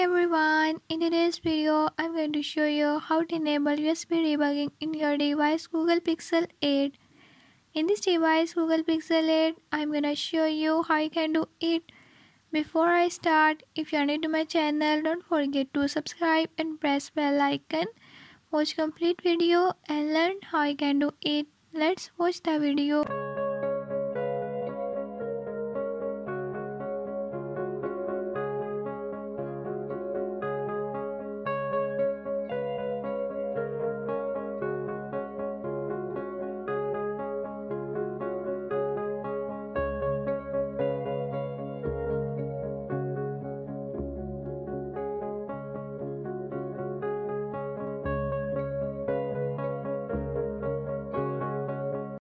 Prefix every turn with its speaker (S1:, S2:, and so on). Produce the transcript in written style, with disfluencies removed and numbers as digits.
S1: everyone, in today's video I'm going to show you how to enable USB debugging in your device Google Pixel 8. In this device Google Pixel 8, I'm going to show you how you can do it. Before I start, if you are new to my channel, don't forget to subscribe and press bell icon. Watch complete video and learn how you can do it. Let's watch the video.